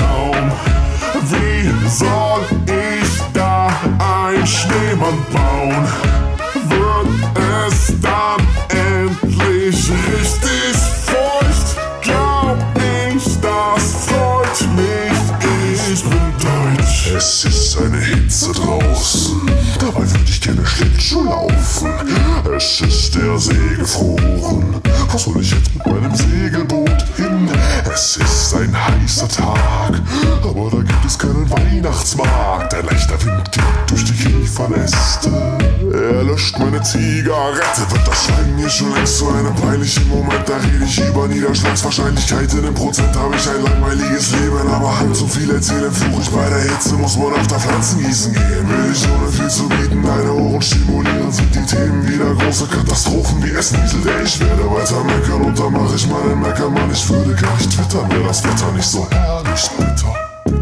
kaum. Wie soll ich da ein Schneemann bauen? Wird es dann endlich richtig feucht? Glaub ich, das freut mich, ich bin deutsch. Es ist eine Hitze draußen, dabei würde ich gerne Schlittschuh laufen. Es ist der See gefroren, wo soll ich jetzt mit meinem Segelboot hin? Es ist ein heißer Tag, aber da gibt es keinen Weihnachtsmarkt. Ein leichter Wind geht durch die Kiefernäste, er löscht meine Zigarette. Wird das Schweigen hier schon längst zu einem peinlichen Moment? Da rede ich über Niederschlagswahrscheinlichkeiten. Im Prozent habe ich ein langweiliges Leben, aber halt so viel erzählen fluch ich bei der Hitze. Muss man öfter Pflanzen gießen gehen? Will ich ohne viel zu bieten deine Ohren stimulieren? Sind die Themen wieder große Katastrophen wie es nieselt? Ich werde weiter meckern und dann mach ich meinen Meckermann. Ich würde gar nicht twittern, wäre das Wetter nicht so herrlich bitter.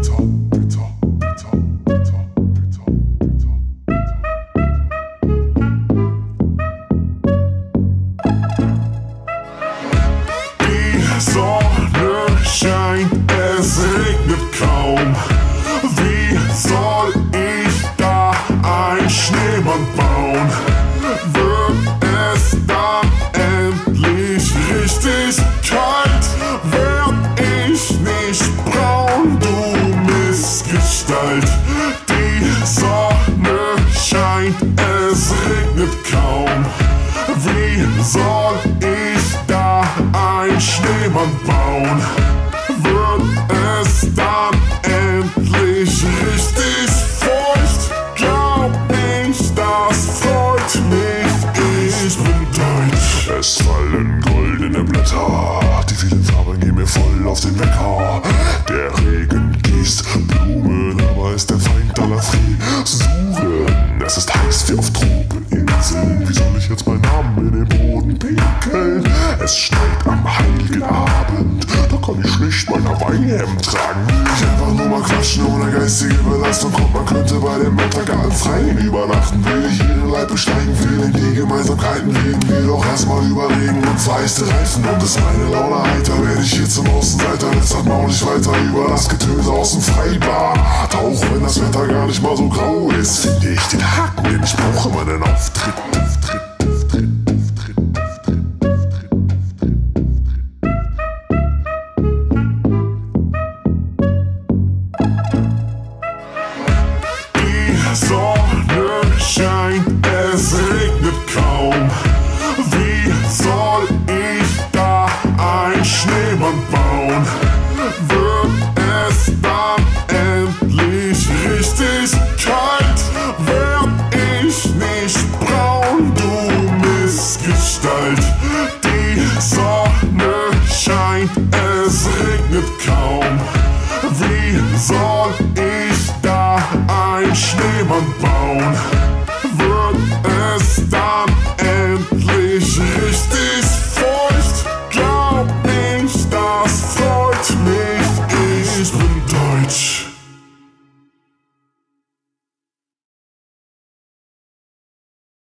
Die Sonne scheint, es regnet kaum. Wie soll ich da ein Schneemann bauen? Wird es dann endlich richtig kalt? Werd ich nicht braun, du Missgestalt? Die Sonne scheint, es regnet kaum. Wie soll ich da ein Schneemann bauen? Wird es dann endlich richtig feucht? Glaub ich, das freut mich, ich bin deutsch. Es fallen goldene Blätter, die vielen Farben gehen mir voll auf den Wecker. Der Regen gießt Blumen, aber ist der Feind aller Frisuren. Es ist heiß wie auf Tropeninseln, wie soll ich jetzt meinen Namen in den Boden pinkeln? Es schneit am heiligen Abend, da kann ich schlicht mein Hawaii-Hemd tragen. Will ich einfach nur mal quatschen ohne geistige Belastung, kommt man könnte bei dem Wettergarten freien übernachten. Will ich ihren Leib besteigen, fehlen die Gemeinsamkeiten, reden wir doch erstmal über Regen und vereiste Reifen. Und ist meine Laune heiter, werde ich hier zum Außenseiter. Jetzt hat Maul nicht weiter über das Getöse aus dem Freibad. Auch wenn das Wetter gar nicht mal so grau ist, finde ich den Haken, den ich brauche, meinen Auftritt. Die Sonne scheint, es regnet kaum. Wie soll ich da ein Schneemann bauen? Wird es dann endlich richtig kalt? Werd ich nicht braun, du Missgestalt? Die Sonne scheint, es regnet kaum. Wie soll ich da ein Schneemann bauen? Wird es dann